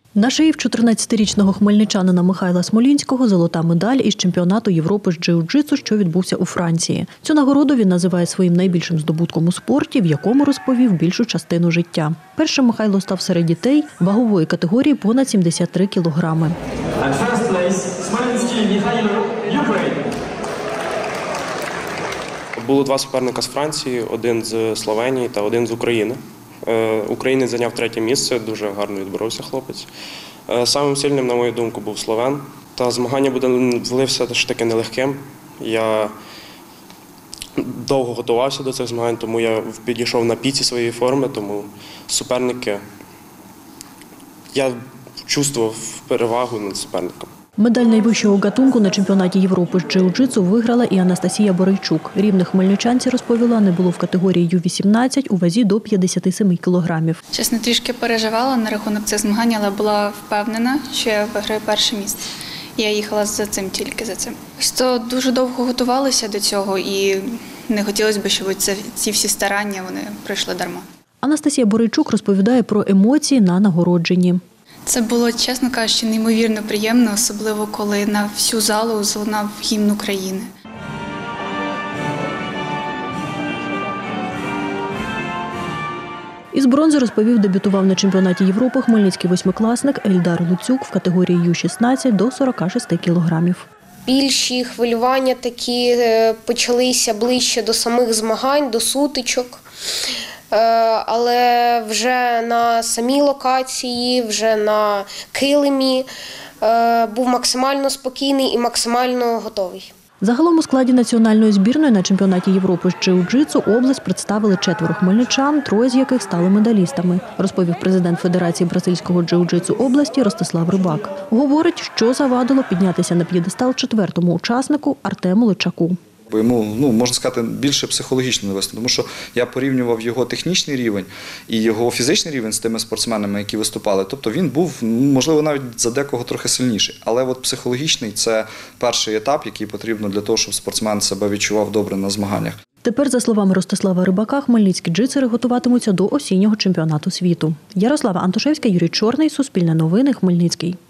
На шиї в 14-річного хмельничанина Михайла Смолінського золота медаль із чемпіонату Європи з джиу-джитсу, що відбувся у Франції. Цю нагороду він називає своїм найбільшим здобутком у спорті, в якому розповів більшу частину життя. Першим Михайло став серед дітей вагової категорії понад 73 кілограми. Було два суперника з Франції, один з Словенії та один з України. Українець зайняв третє місце, дуже гарно відборовся хлопець. Самим сильним, на мою думку, був словен. Та змагання виявилося ж таки нелегким. Я довго готувався до цих змагань, тому я підійшов на піці своєї форми, тому суперники, я чувствував перевагу над суперником. Медаль найвищого гатунку на чемпіонаті Європи з джиу-джитсу виграла і Анастасія Борейчук. Рівних хмельничанці, розповіла, не було в категорії Ю-18 у вазі до 57 кілограмів. Чесно, трішки переживала на рахунок цих змагань, але була впевнена, що я виграю перше місце. Я їхала за цим, тільки за цим. То дуже довго готувалася до цього і не хотілося б, щоб ці всі старання вони пройшли дарма. Анастасія Борейчук розповідає про емоції на нагородженні. Це було, чесно кажучи, неймовірно приємно, особливо коли на всю залу залунав гімн України. Із бронзи, розповів, дебютував на чемпіонаті Європи хмельницький восьмикласник Ельдар Луцюк в категорії Ю-16 до 46 кілограмів. Більші хвилювання такі почалися ближче до самих змагань, до сутичок. Але вже на самій локації, вже на килимі був максимально спокійний і максимально готовий. Загалом у складі національної збірної на чемпіонаті Європи з джиу-джитсу область представили 4 хмельничан, 3 з яких стали медалістами, розповів президент Федерації бразильського джиу-джитсу області Ростислав Рибак. Говорить, що завадило піднятися на п'єдестал 4-му учаснику Артему Личаку. Бо йому, можна сказати, більше психологічно не виступ, тому що я порівнював його технічний рівень і його фізичний рівень з тими спортсменами, які виступали. Тобто він був, можливо, навіть за декого трохи сильніший. Але от психологічний – це перший етап, який потрібно для того, щоб спортсмен себе відчував добре на змаганнях. Тепер, за словами Ростислава Рибака, хмельницькі джитсери готуватимуться до осіннього чемпіонату світу. Ярослава Антошевська, Юрій Чорний, Суспільне новини, Хмельницький.